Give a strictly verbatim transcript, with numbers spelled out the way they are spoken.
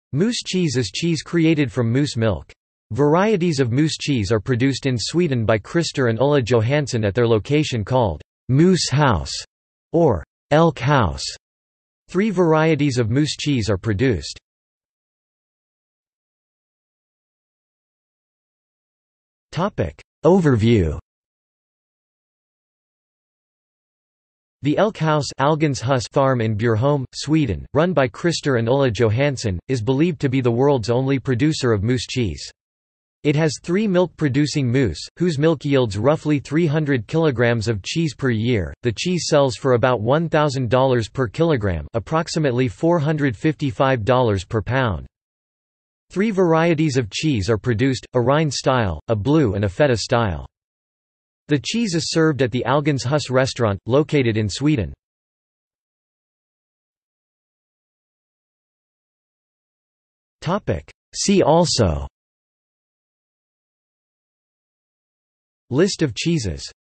Moose cheese is cheese created from moose milk. Varieties of moose cheese are produced in Sweden by Christer and Ulla Johansson at their location called Moose House or Elk House. Three varieties of moose cheese are produced. Topic Overview. The Elk House farm in Bjurholm, Sweden, run by Christer and Ulla Johansson, is believed to be the world's only producer of moose cheese. It has three milk-producing moose, whose milk yields roughly three hundred kilograms of cheese per year. The cheese sells for about one thousand dollars per kilogram, approximately four hundred fifty-five dollars per pound. Three varieties of cheese are produced, a Rhine style, a blue and a feta style. The cheese is served at the Algens Hus restaurant, located in Sweden. See also: List of cheeses.